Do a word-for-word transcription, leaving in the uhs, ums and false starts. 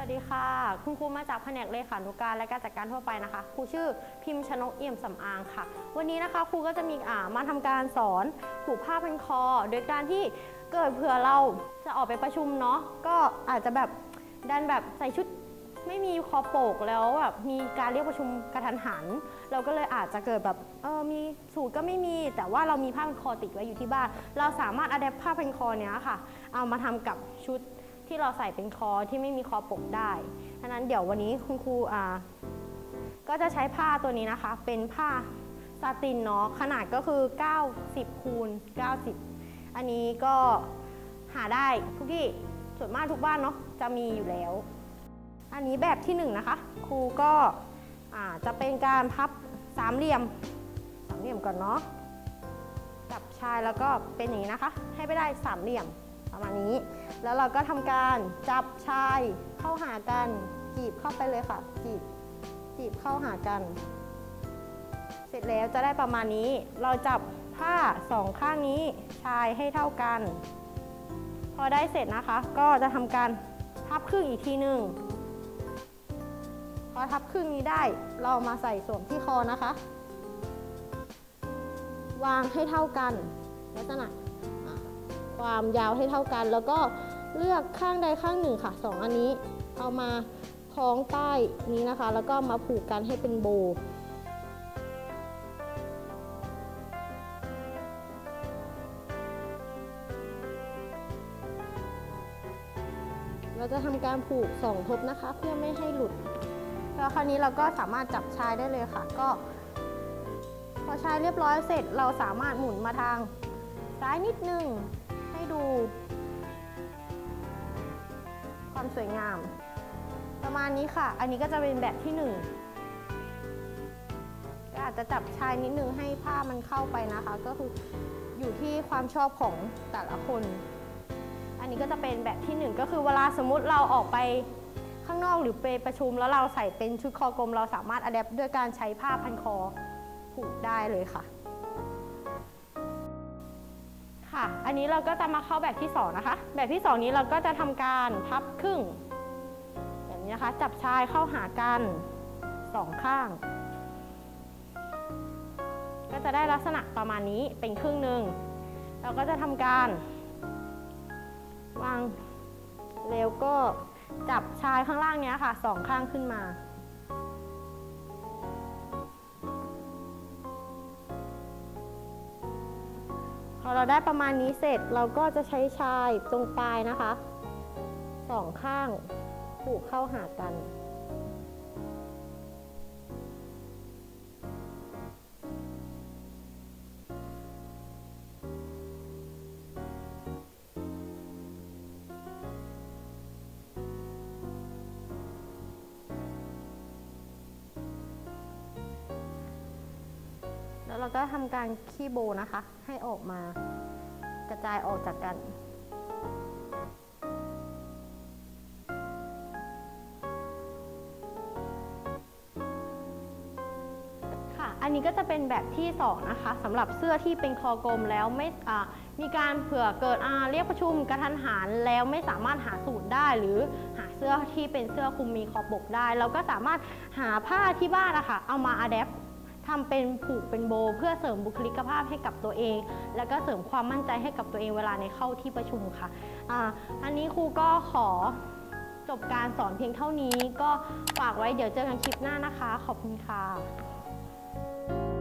วัสดีค่ะคุณครูมาจากแผนกเลขานุการและการจัดการทั่วไปนะคะครูชื่อพิมพ์ชนกเอี่ยมสำอางค่ะวันนี้นะคะครูก็จะมีอ่ามาทำการสอนผูกผ้าพันคอโดยการที่เกิดเผื่อเราจะออกไปประชุมเนาะก็อาจจะแบบดันแบบใส่ชุดไม่มีคอโปกแล้วแบบมีการเรียกประชุมกระทันหันเราก็เลยอาจจะเกิดแบบเออมีสูตรก็ไม่มีแต่ว่าเรามีผ้าพันคอติดไว้อยู่ที่บ้านเราสามารถอัดแอปผ้าพันคอเนี้ยค่ะเอามาทำกับชุดที่เราใส่เป็นคอที่ไม่มีคอปกได้ดังนั้นเดี๋ยววันนี้คุณครูอ่าก็จะใช้ผ้าตัวนี้นะคะเป็นผ้าซาตินเนาะขนาดก็คือเก้าสิบคูณเก้าสิบอันนี้ก็หาได้ทุกที่ส่วนมากทุกบ้านเนาะจะมีอยู่แล้วอันนี้แบบที่หนึ่งนะคะครูก็อ่าจะเป็นการพับสามเหลี่ยมสามเหลี่ยมก่อนเนาะจับชายแล้วก็เป็นอย่างนี้นะคะให้ไปได้สามเหลี่ยมประมาณนี้แล้วเราก็ทำการจับชายเข้าหากันจีบเข้าไปเลยค่ะจีบจีบเข้าหากันเสร็จแล้วจะได้ประมาณนี้เราจับผ้าสองข้างนี้ชายให้เท่ากันพอได้เสร็จนะคะก็จะทำการพับครึ่งอีกทีหนึ่งพอทับครึ่งนี้ได้เรามาใส่สวมที่คอนะคะวางให้เท่ากันลักษณะความยาวให้เท่ากันแล้วก็เลือกข้างใดข้างหนึ่งค่ะสองอันนี้เอามาคล้องใต้นี้นะคะแล้วก็มาผูกกันให้เป็นโบเราจะทำการผูกสองทบนะคะเพื่อไม่ให้หลุดแล้วคราวนี้เราก็สามารถจับชายได้เลยค่ะก็พอชายเรียบร้อยเสร็จเราสามารถหมุนมาทางซ้ายนิดนึงให้ดูความสวยงามประมาณนี้ค่ะอันนี้ก็จะเป็นแบบที่หนึ่งก็อาจจะจับชายนิดนึงให้ผ้ามันเข้าไปนะคะก็คืออยู่ที่ความชอบของแต่ละคนอันนี้ก็จะเป็นแบบที่หนึ่งก็คือเวลาสมมุติเราออกไปข้างนอกหรือไปประชุมแล้วเราใส่เป็นชุดคอกลมเราสามารถอัดแอปด้วยการใช้ผ้าพันคอผูกได้เลยค่ะค่ะอันนี้เราก็จะมาเข้าแบบที่สองนะคะแบบที่สองนี้เราก็จะทำการพับครึ่งแบบนี้นะคะจับชายเข้าหากันสองข้างก็จะได้ลักษณะประมาณนี้เป็นครึ่งหนึ่งเราก็จะทำการวางแล้วก็จับชายข้างล่างเนี้ยค่ะสองข้างขึ้นมาพอเราได้ประมาณนี้เสร็จเราก็จะใช้ชายตรงปลายนะคะสองข้างผูกเข้าหากันแล้วเราก็ทำการขี้โบนะคะให้ออกมากระจายออกจากกันค่ะอันนี้ก็จะเป็นแบบที่สองนะคะสำหรับเสื้อที่เป็นคอกลมแล้วไม่มีการเผื่อเกิดเรียกประชุมกระทันหันแล้วไม่สามารถหาสูตรได้หรือหาเสื้อที่เป็นเสื้อคลุมมีคอปกได้เราก็สามารถหาผ้าที่บ้านนะคะเอามาอะแดปทำเป็นผูกเป็นโบเพื่อเสริมบุคลิกภาพให้กับตัวเองแล้วก็เสริมความมั่นใจให้กับตัวเองเวลาในเข้าที่ประชุมค่ะ อ่า อันนี้ครูก็ขอจบการสอนเพียงเท่านี้ก็ฝากไว้เดี๋ยวเจอกันคลิปหน้านะคะขอบคุณค่ะ